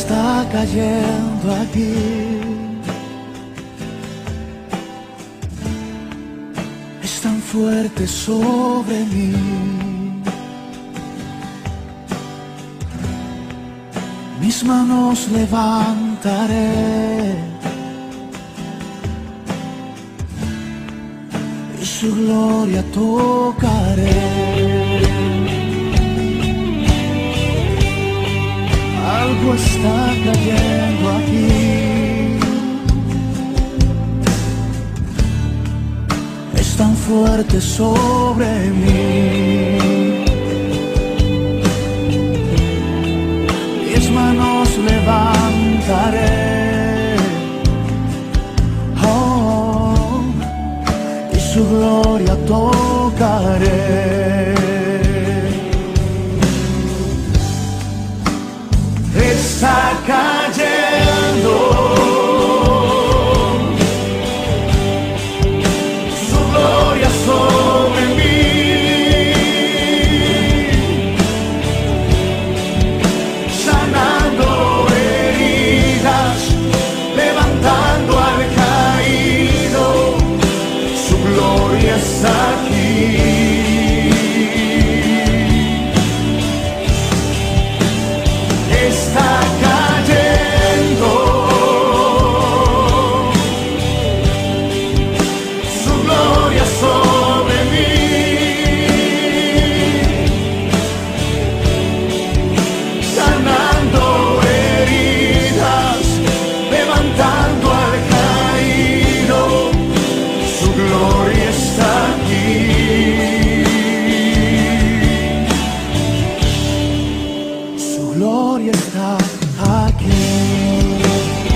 está cayendo aquí. Es tan fuerte sobre mí. Mis manos levantaré y su gloria tocaré. Algo está cayendo aquí. Es tan fuerte sobre mí. Mis manos levantaré, oh, y su gloria tocaré. Está cayendo su gloria sobre mí, sanando heridas, levantando al caído. Su gloria está aquí. Está cayendo su gloria sobre mí, sanando heridas, levantando al caído. Su gloria está aquí. Su gloria está aquí.